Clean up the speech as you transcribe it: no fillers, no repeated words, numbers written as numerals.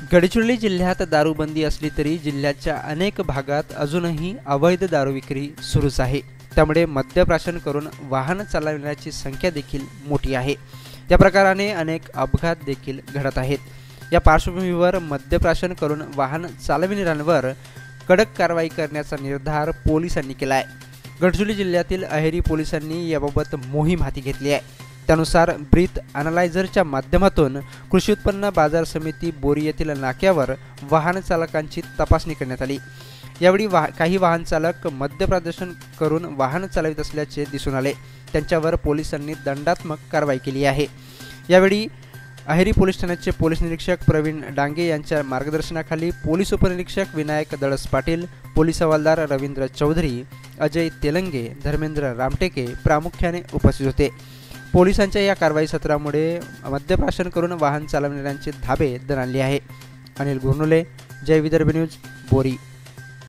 गडचिरोली जिल्ह्यात दारूबंदी असली तरी जिल्ह्याच्या अनेक भागात अजूनही अवैध दारू विक्री सुरूच आहे। त्यामुळे मद्यप्राशन करून वाहन चालवण्याची संख्या देखील मोठी आहे। या प्रकाराने अनेक अपघात देखील घडत आहेत। या पार्श्वभूमीवर मद्यप्राशन करून वाहन चालविणाऱ्यांवर कडक कारवाई करण्याचा निर्धार पोलिसांनी केला आहे। गडचिरोली जिल्ह्यातील अहेरी पोलिसांनी याबाबत मोहीम हाती घेतली आहे। त्यानुसार ब्रीथ अनालायझरच्या माध्यमातून कृषी उत्पन्न बाजार समिती बोरी येथील नाक्यावर वाहन चालकांची तपासणी करण्यात आली। यावेळी काही वाहन चालक मद्यप्रदर्शन करून वाहन चालवित असल्याचे दिसून आले। त्यांच्यावर पोलिसांनी दंडात्मक कारवाई केली आहे। यावेळी अहेरी पोलीस ठाण्याचे पोलीस निरीक्षक प्रवीण डांगे यांच्या मार्गदर्शनाखाली पोलीस उपनिरीक्षक विनायक दळस पाटील, पोलीस हवालदार रवींद्र चौधरी, अजय तेलंगे, धर्मेंद्र रामटेके प्रामुख्याने उपस्थित होते। पोलिसांच्या या कारवाई सत्रामुळे मद्यप्राशन करून वाहन चालवणाऱ्यांचे धाबे दणाणले आहे। अनिल गुरनुले, जय विदर्भ न्यूज, बोरी।